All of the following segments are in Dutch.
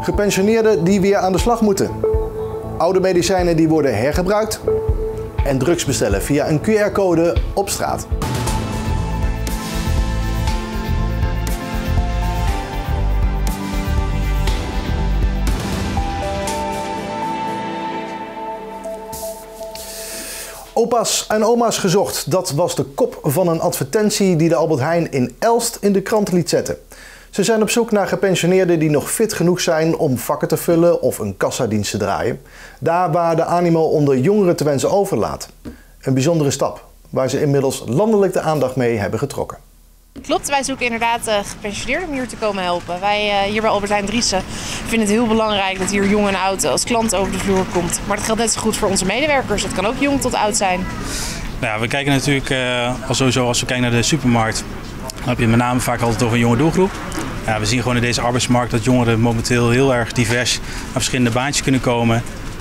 Gepensioneerden die weer aan de slag moeten. Oude medicijnen die worden hergebruikt. En drugs bestellen via een QR-code op straat. Opa's en oma's gezocht, dat was de kop van een advertentie die de Albert Heijn in Elst in de krant liet zetten. Ze zijn op zoek naar gepensioneerden die nog fit genoeg zijn om vakken te vullen of een kassadienst te draaien. Daar waar de animo onder jongeren te wensen overlaat. Een bijzondere stap, waar ze inmiddels landelijk de aandacht mee hebben getrokken. Klopt, wij zoeken inderdaad gepensioneerden om hier te komen helpen. Wij hier bij Albert Heijn Driessen vinden het heel belangrijk dat hier jong en oud als klant over de vloer komt. Maar dat geldt net zo goed voor onze medewerkers. Dat kan ook jong tot oud zijn. Nou ja, we kijken natuurlijk sowieso als we kijken naar de supermarkt. Dan heb je met name vaak altijd over een jonge doelgroep. Ja, we zien gewoon in deze arbeidsmarkt dat jongeren momenteel heel erg divers aan verschillende baantjes kunnen komen.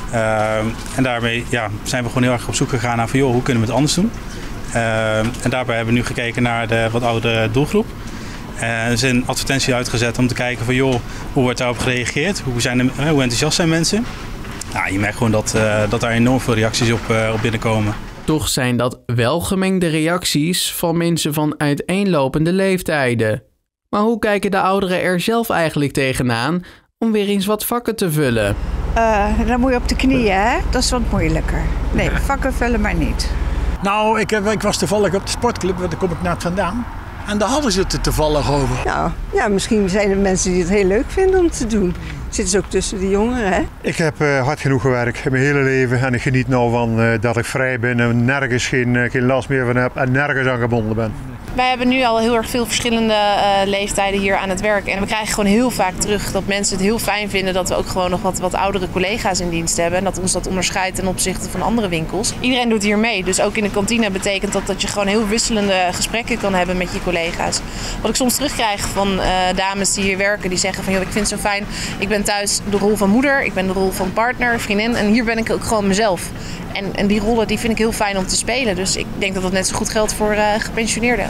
En daarmee zijn we gewoon heel erg op zoek gegaan naar van, joh, hoe kunnen we het anders doen? En daarbij hebben we nu gekeken naar de wat oudere doelgroep. Er is een advertentie uitgezet om te kijken van, joh, hoe wordt daarop gereageerd? Hoe enthousiast zijn mensen? Nou, je merkt gewoon dat daar enorm veel reacties op binnenkomen. Toch zijn dat wel gemengde reacties van mensen van uiteenlopende leeftijden. Maar hoe kijken de ouderen er zelf eigenlijk tegenaan om weer eens wat vakken te vullen? Dan moet je op de knieën, hè? Dat is wat moeilijker. Nee, vakken vullen maar niet. Nou, ik was toevallig op de sportclub, daar kom ik net vandaan. En daar hadden ze het er toevallig over. Nou, ja, misschien zijn er mensen die het heel leuk vinden om te doen. Zitten ze ook tussen de jongeren, hè? Ik heb hard genoeg gewerkt mijn hele leven en ik geniet nou van dat ik vrij ben en nergens geen last meer van heb en nergens aan gebonden ben. Wij hebben nu al heel erg veel verschillende leeftijden hier aan het werk. En we krijgen gewoon heel vaak terug dat mensen het heel fijn vinden dat we ook gewoon nog wat oudere collega's in dienst hebben. En dat ons dat onderscheidt ten opzichte van andere winkels. Iedereen doet hier mee. Dus ook in de kantine betekent dat je gewoon heel wisselende gesprekken kan hebben met je collega's. Wat ik soms terugkrijg van dames die hier werken, die zeggen van, joh, ik vind het zo fijn. Ik ben thuis de rol van moeder, ik ben de rol van partner, vriendin. En hier ben ik ook gewoon mezelf. En die rollen die vind ik heel fijn om te spelen. Dus ik denk dat dat net zo goed geldt voor gepensioneerden.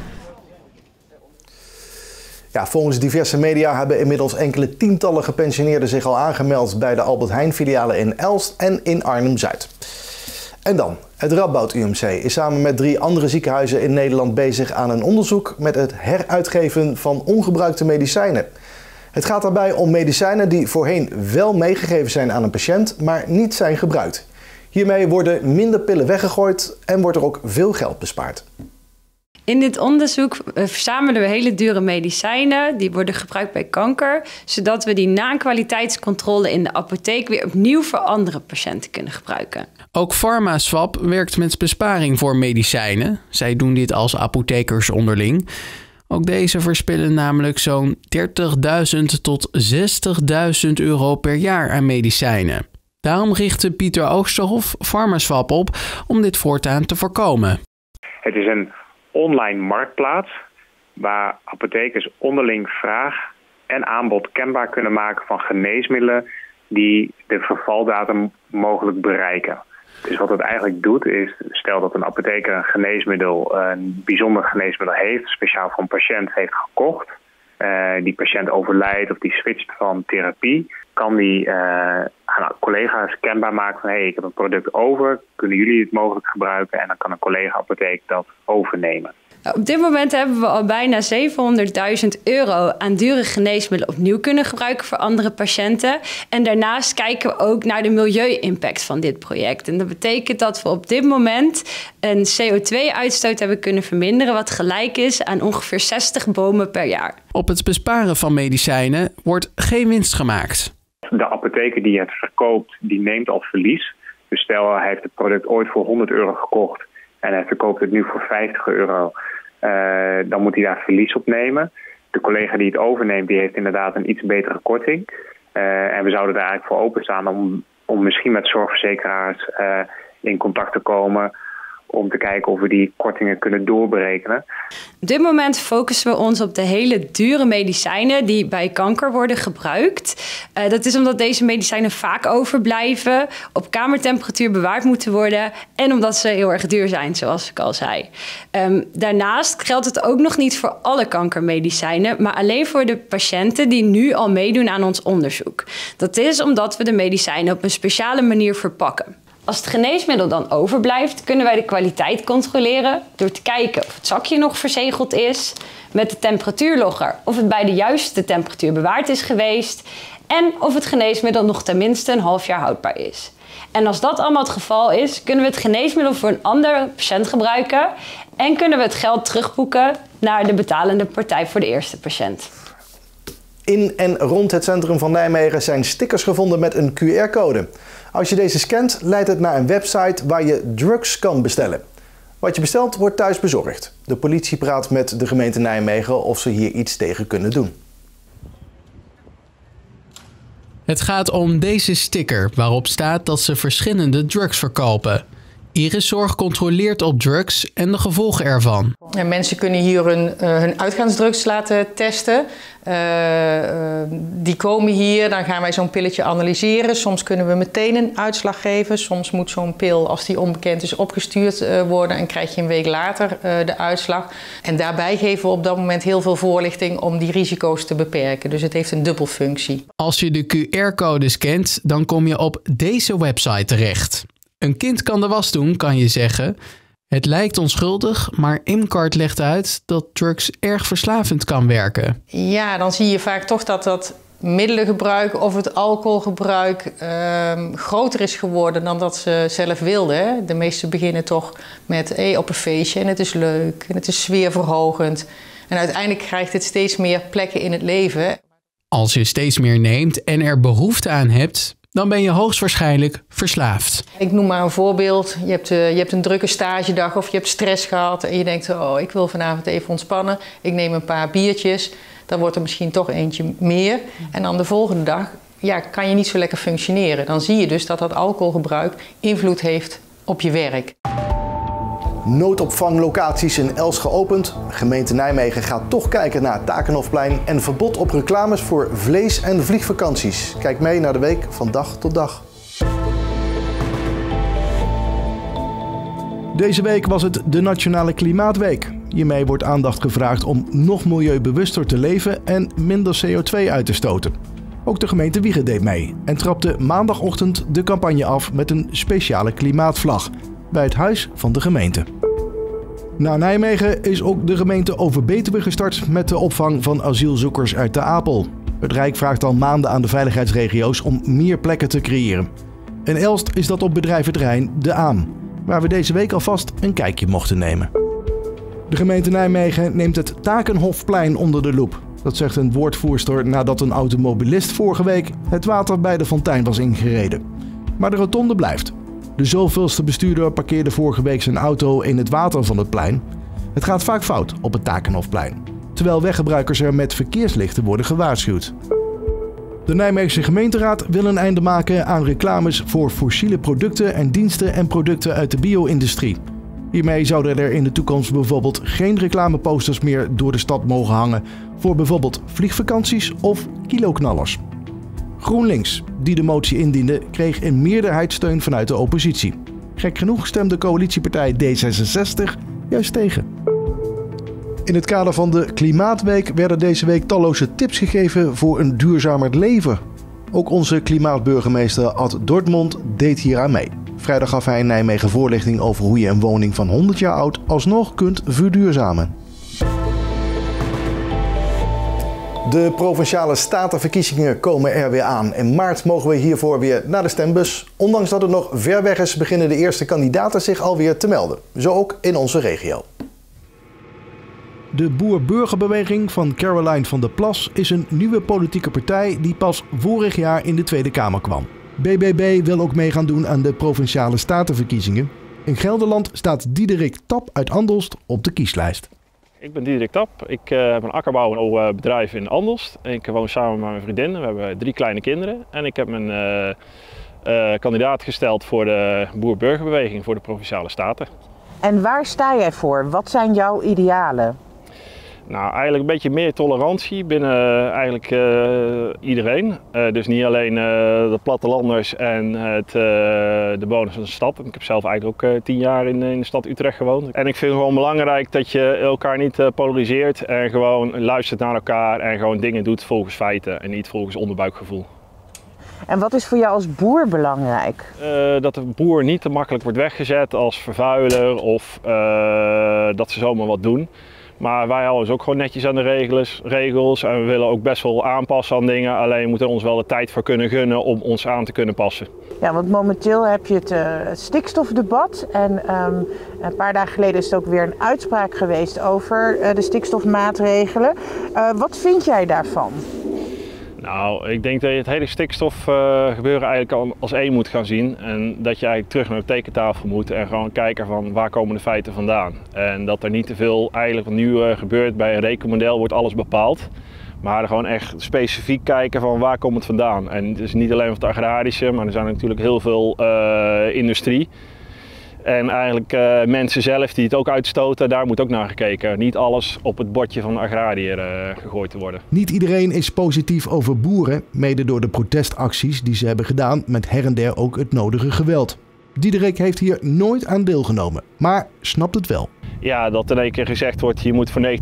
Ja, volgens diverse media hebben inmiddels enkele tientallen gepensioneerden zich al aangemeld bij de Albert Heijn filialen in Elst en in Arnhem-Zuid. En dan, het Radboud UMC is samen met 3 andere ziekenhuizen in Nederland bezig aan een onderzoek met het heruitgeven van ongebruikte medicijnen. Het gaat daarbij om medicijnen die voorheen wel meegegeven zijn aan een patiënt, maar niet zijn gebruikt. Hiermee worden minder pillen weggegooid en wordt er ook veel geld bespaard. In dit onderzoek verzamelen we hele dure medicijnen. Die worden gebruikt bij kanker. Zodat we die na een kwaliteitscontrole in de apotheek weer opnieuw voor andere patiënten kunnen gebruiken. Ook PharmaSwap werkt met besparing voor medicijnen. Zij doen dit als apothekers onderling. Ook deze verspillen namelijk zo'n 30.000 tot 60.000 euro per jaar aan medicijnen. Daarom richtte Pieter Oosterhof PharmaSwap op om dit voortaan te voorkomen. Het is een online marktplaats waar apothekers onderling vraag en aanbod kenbaar kunnen maken van geneesmiddelen die de vervaldatum mogelijk bereiken. Dus wat het eigenlijk doet is, stel dat een apotheker een geneesmiddel, een bijzonder geneesmiddel heeft, speciaal voor een patiënt heeft gekocht. Die patiënt overlijdt of die switcht van therapie, kan die aan collega's kenbaar maken van, hey, ik heb een product over, kunnen jullie het mogelijk gebruiken? En dan kan een collega-apotheek dat overnemen. Op dit moment hebben we al bijna 700.000 euro aan dure geneesmiddelen opnieuw kunnen gebruiken voor andere patiënten. En daarnaast kijken we ook naar de milieu-impact van dit project. En dat betekent dat we op dit moment een CO2-uitstoot hebben kunnen verminderen, wat gelijk is aan ongeveer 60 bomen per jaar. Op het besparen van medicijnen wordt geen winst gemaakt. De apotheker die het verkoopt, die neemt al verlies. Dus stel hij heeft het product ooit voor 100 euro gekocht en hij verkoopt het nu voor 50 euro. Dan moet hij daar verlies op nemen. De collega die het overneemt, die heeft inderdaad een iets betere korting. En we zouden daar eigenlijk voor openstaan om misschien met zorgverzekeraars in contact te komen om te kijken of we die kortingen kunnen doorberekenen. Op dit moment focussen we ons op de hele dure medicijnen die bij kanker worden gebruikt. Dat is omdat deze medicijnen vaak overblijven, op kamertemperatuur bewaard moeten worden en omdat ze heel erg duur zijn, zoals ik al zei. Daarnaast geldt het ook nog niet voor alle kankermedicijnen, maar alleen voor de patiënten die nu al meedoen aan ons onderzoek. Dat is omdat we de medicijnen op een speciale manier verpakken. Als het geneesmiddel dan overblijft, kunnen wij de kwaliteit controleren door te kijken of het zakje nog verzegeld is, met de temperatuurlogger of het bij de juiste temperatuur bewaard is geweest en of het geneesmiddel nog tenminste een half jaar houdbaar is. En als dat allemaal het geval is, kunnen we het geneesmiddel voor een andere patiënt gebruiken en kunnen we het geld terugboeken naar de betalende partij voor de eerste patiënt. In en rond het centrum van Nijmegen zijn stickers gevonden met een QR-code. Als je deze scant, leidt het naar een website waar je drugs kan bestellen. Wat je bestelt, wordt thuis bezorgd. De politie praat met de gemeente Nijmegen of ze hier iets tegen kunnen doen. Het gaat om deze sticker waarop staat dat ze verschillende drugs verkopen. Iriszorg controleert op drugs en de gevolgen ervan. En mensen kunnen hier hun uitgaansdrugs laten testen. Die komen hier, dan gaan wij zo'n pilletje analyseren. Soms kunnen we meteen een uitslag geven. Soms moet zo'n pil, als die onbekend is, opgestuurd worden en krijg je een week later de uitslag. En daarbij geven we op dat moment heel veel voorlichting om die risico's te beperken. Dus het heeft een dubbelfunctie. Als je de QR-code scant, dan kom je op deze website terecht. Een kind kan de was doen, kan je zeggen. Het lijkt onschuldig, maar Imkart legt uit dat drugs erg verslavend kan werken. Ja, dan zie je vaak toch dat middelengebruik of het alcoholgebruik groter is geworden dan dat ze zelf wilden. Hè? De meesten beginnen toch met op een feestje en het is leuk en het is sfeerverhogend. En uiteindelijk krijgt het steeds meer plekken in het leven. Als je steeds meer neemt en er behoefte aan hebt, dan ben je hoogstwaarschijnlijk verslaafd. Ik noem maar een voorbeeld. Je hebt een drukke stagedag of je hebt stress gehad en je denkt, oh, ik wil vanavond even ontspannen. Ik neem een paar biertjes. Dan wordt er misschien toch eentje meer. En dan de volgende dag kan je niet zo lekker functioneren. Dan zie je dus dat alcoholgebruik invloed heeft op je werk. Noodopvanglocaties in Elst geopend. Gemeente Nijmegen gaat toch kijken naar het Takenhofplein en verbod op reclames voor vlees- en vliegvakanties. Kijk mee naar de week van dag tot dag. Deze week was het de Nationale Klimaatweek. Hiermee wordt aandacht gevraagd om nog milieubewuster te leven en minder CO2 uit te stoten. Ook de gemeente Wijchen deed mee en trapte maandagochtend de campagne af met een speciale klimaatvlag bij het huis van de gemeente. Na Nijmegen is ook de gemeente Overbetuwe gestart met de opvang van asielzoekers uit de Apel. Het Rijk vraagt al maanden aan de veiligheidsregio's om meer plekken te creëren. In Elst is dat op bedrijventerrein De Aam, waar we deze week alvast een kijkje mochten nemen. De gemeente Nijmegen neemt het Takenhofplein onder de loep. Dat zegt een woordvoerster nadat een automobilist vorige week het water bij de fontein was ingereden. Maar de rotonde blijft. De zoveelste bestuurder parkeerde vorige week zijn auto in het water van het plein. Het gaat vaak fout op het Takenhofplein, terwijl weggebruikers er met verkeerslichten worden gewaarschuwd. De Nijmeegse gemeenteraad wil een einde maken aan reclames voor fossiele producten en diensten en producten uit de bio-industrie. Hiermee zouden er in de toekomst bijvoorbeeld geen reclameposters meer door de stad mogen hangen voor bijvoorbeeld vliegvakanties of kiloknallers. GroenLinks, die de motie indiende, kreeg een meerderheidssteun vanuit de oppositie. Gek genoeg stemde coalitiepartij D66 juist tegen. In het kader van de Klimaatweek werden deze week talloze tips gegeven voor een duurzamer leven. Ook onze klimaatburgemeester Ad Dortmund deed hier aan mee. Vrijdag gaf hij in Nijmegen voorlichting over hoe je een woning van 100 jaar oud alsnog kunt verduurzamen. De Provinciale Statenverkiezingen komen er weer aan. In maart mogen we hiervoor weer naar de stembus. Ondanks dat het nog ver weg is, beginnen de eerste kandidaten zich alweer te melden. Zo ook in onze regio. De Boer-Burgerbeweging van Caroline van der Plas is een nieuwe politieke partij die pas vorig jaar in de Tweede Kamer kwam. BBB wil ook mee gaan doen aan de Provinciale Statenverkiezingen. In Gelderland staat Diederik Tap uit Andelst op de kieslijst. Ik ben Diederik Tap. Ik heb een akkerbouwbedrijf in Andelst. Ik woon samen met mijn vriendin. We hebben 3 kleine kinderen. En ik heb mijn kandidaat gesteld voor de Boer-Burgerbeweging voor de Provinciale Staten. En waar sta jij voor? Wat zijn jouw idealen? Nou, eigenlijk een beetje meer tolerantie binnen eigenlijk iedereen. Dus niet alleen de plattelanders en de bewoners van de stad. Ik heb zelf eigenlijk ook 10 jaar in de stad Utrecht gewoond. En ik vind het gewoon belangrijk dat je elkaar niet polariseert en gewoon luistert naar elkaar en gewoon dingen doet volgens feiten en niet volgens onderbuikgevoel. En wat is voor jou als boer belangrijk? Dat de boer niet te makkelijk wordt weggezet als vervuiler of dat ze zomaar wat doen. Maar wij houden ons ook gewoon netjes aan de regels en we willen ook best wel aanpassen aan dingen. Alleen we moeten ons wel de tijd voor kunnen gunnen om ons aan te kunnen passen. Ja, want momenteel heb je het stikstofdebat en een paar dagen geleden is er ook weer een uitspraak geweest over de stikstofmaatregelen. Wat vind jij daarvan? Nou, ik denk dat je het hele stikstofgebeuren eigenlijk als één moet gaan zien. En dat je eigenlijk terug naar de tekentafel moet en gewoon kijken van waar komen de feiten vandaan. En dat er niet te veel eigenlijk wat nu gebeurt. Bij een rekenmodel wordt alles bepaald. Maar gewoon echt specifiek kijken van waar komt het vandaan. En het is niet alleen van het agrarische, maar er zijn natuurlijk heel veel industrie. En eigenlijk mensen zelf die het ook uitstoten, daar moet ook naar gekeken. Niet alles op het bordje van de agrariër gegooid te worden. Niet iedereen is positief over boeren, mede door de protestacties die ze hebben gedaan met her en der ook het nodige geweld. Diederik heeft hier nooit aan deelgenomen, maar snapt het wel. Ja, dat in één keer gezegd wordt, je moet voor 90%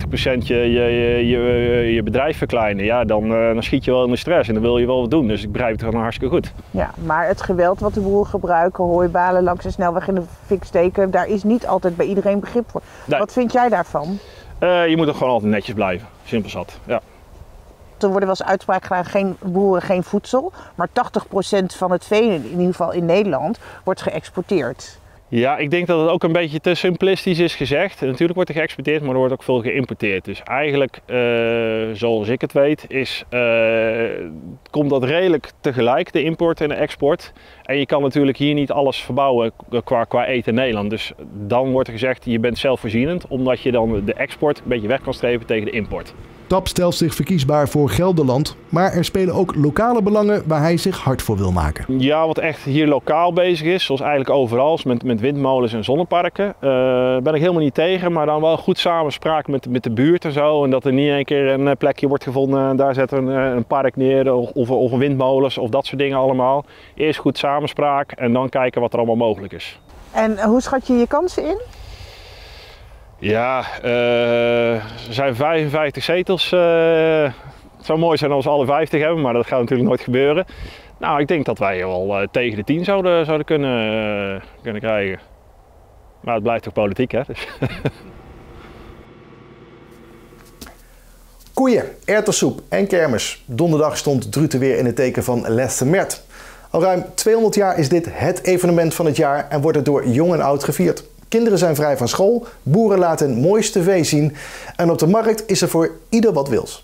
je bedrijf verkleinen. Ja, dan schiet je wel in de stress en dan wil je wel wat doen. Dus ik begrijp het gewoon hartstikke goed. Ja, maar het geweld wat de boeren gebruiken, hooibalen langs de snelweg in de fik steken, daar is niet altijd bij iedereen begrip voor. Nee. Wat vind jij daarvan? Je moet er gewoon altijd netjes blijven. Simpel zat, ja. Er worden wel eens uitspraken gedaan, geen boeren, geen voedsel. Maar 80% van het vee, in ieder geval in Nederland, wordt geëxporteerd. Ja, ik denk dat het ook een beetje te simplistisch is gezegd. Natuurlijk wordt er geëxporteerd, maar er wordt ook veel geïmporteerd. Dus eigenlijk, zoals ik het weet, komt dat redelijk tegelijk, de import en de export. En je kan natuurlijk hier niet alles verbouwen qua eten in Nederland. Dus dan wordt er gezegd, je bent zelfvoorzienend, omdat je dan de export een beetje weg kan streven tegen de import. TAP stelt zich verkiesbaar voor Gelderland, maar er spelen ook lokale belangen waar hij zich hard voor wil maken. Ja, wat echt hier lokaal bezig is, zoals eigenlijk overal, met windmolens en zonneparken, ben ik helemaal niet tegen, maar dan wel goed samenspraak met de buurt en zo. En dat er niet een keer een plekje wordt gevonden en daar zetten we een park neer of een windmolens of dat soort dingen allemaal. Eerst goed samenspraak en dan kijken wat er allemaal mogelijk is. En hoe schat je je kansen in? Ja, er zijn 55 zetels. Het zou mooi zijn als we alle 50 hebben, maar dat gaat natuurlijk nooit gebeuren. Nou, ik denk dat wij wel tegen de 10 zouden kunnen krijgen. Maar het blijft toch politiek, hè? Dus. Koeien, erwtensoep en kermis. Donderdag stond Druten weer in het teken van Leste Mert. Al ruim 200 jaar is dit het evenement van het jaar en wordt het door jong en oud gevierd. Kinderen zijn vrij van school, boeren laten het mooiste vee zien en op de markt is er voor ieder wat wils.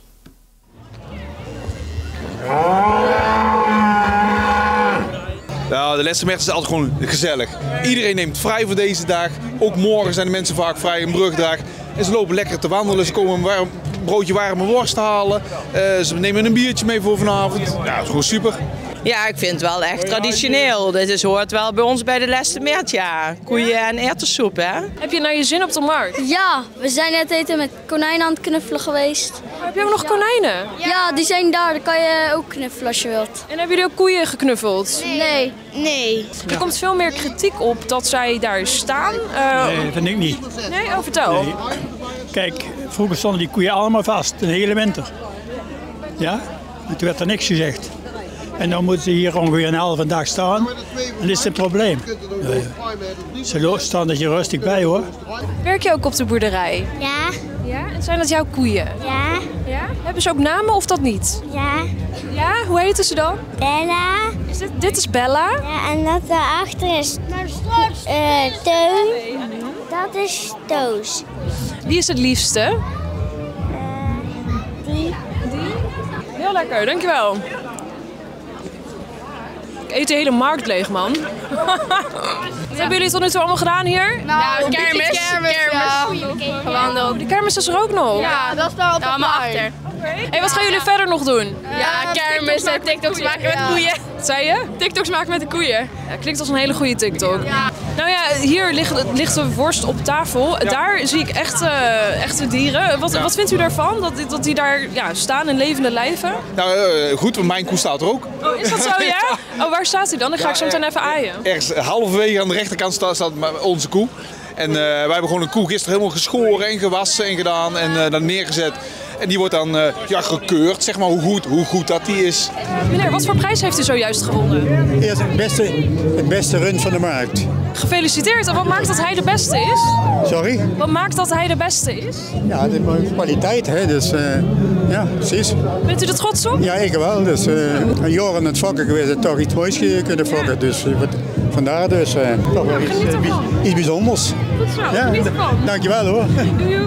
Nou, de Leste Mert is altijd gewoon gezellig. Iedereen neemt vrij voor deze dag. Ook morgen zijn de mensen vaak vrij, een brugdag. En ze lopen lekker te wandelen, ze komen een broodje warme worst halen. Ze nemen een biertje mee voor vanavond. Ja, dat is gewoon super. Ja, ik vind het wel echt traditioneel. Dit hoort wel bij ons bij de Leste Mert, ja. Koeien en erwtensoep, hè. Heb je nou je zin op de markt? Ja, we zijn net eten met konijnen aan het knuffelen geweest. Heb je ook nog konijnen? Ja, die zijn daar. Daar kan je ook knuffelen als je wilt. En hebben jullie ook koeien geknuffeld? Nee. Er komt veel meer kritiek op dat zij daar staan. Nee, dat vind ik niet. Nee? Oh, vertel. Nee. Kijk, vroeger stonden die koeien allemaal vast, de hele winter. Ja? En toen werd er niks gezegd. En dan moeten ze hier ongeveer een halve dag staan. En dit is het probleem. Ze staan er hier rustig bij, hoor. Werk je ook op de boerderij? Ja. Ja? En zijn dat jouw koeien? Ja. Ja? Hebben ze ook namen of dat niet? Ja. Ja? Hoe heten ze dan? Bella. Dit is Bella? Ja, en dat daarachter is Teun. Dat is Toos. Wie is het liefste? Die. Heel lekker, dankjewel. Ik eet de hele markt leeg, man. Wat hebben jullie tot nu toe allemaal gedaan hier? Nou, kermis. Gewandeld. De kermis is er ook nog? Ja, dat is daar altijd achter. Hey, wat gaan jullie verder nog doen? Ja, kermis en TikToks maken met koeien. Wat zei je? TikToks maken met de koeien. Ja, klinkt als een hele goede TikTok. Ja. Nou ja, hier ligt de worst op tafel. Ja. Daar zie ik echte dieren. Wat vindt u daarvan? Dat die daar staan in levende lijven? Nou, goed, want mijn koe staat er ook. Oh, is dat zo, ja? Oh, waar staat hij dan? Dan ga ik zo meteen even aaien. Ergens halverwege aan de rechterkant staat onze koe. En wij hebben gewoon een koe gisteren helemaal geschoren en gewassen en gedaan en dan neergezet. En die wordt dan gekeurd, zeg maar, hoe goed dat die is. Meneer, wat voor prijs heeft u zojuist gewonnen? Eerst het beste rund van de markt. Gefeliciteerd. En wat maakt dat hij de beste is? Sorry? Wat maakt dat hij de beste is? Ja, de kwaliteit, hè. Dus ja, precies. Bent u er trots op? Ja, ik wel. Dus een jaar aan het fokken geweest en toch iets moois kunnen fokken. Ja. Dus vandaar dus toch wel iets bijzonders. Goed zo, ja, geniet ervan. Dankjewel hoor. Doei.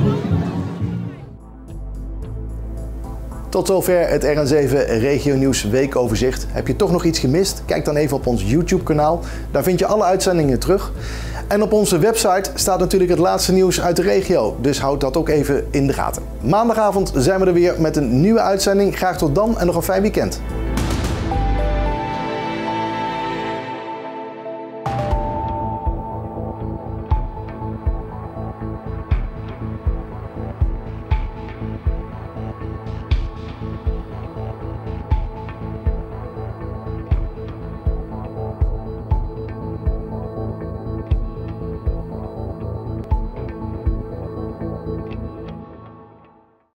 Tot zover het RN7 Regio Nieuws weekoverzicht. Heb je toch nog iets gemist? Kijk dan even op ons YouTube kanaal. Daar vind je alle uitzendingen terug. En op onze website staat natuurlijk het laatste nieuws uit de regio. Dus houd dat ook even in de gaten. Maandagavond zijn we er weer met een nieuwe uitzending. Graag tot dan en nog een fijn weekend.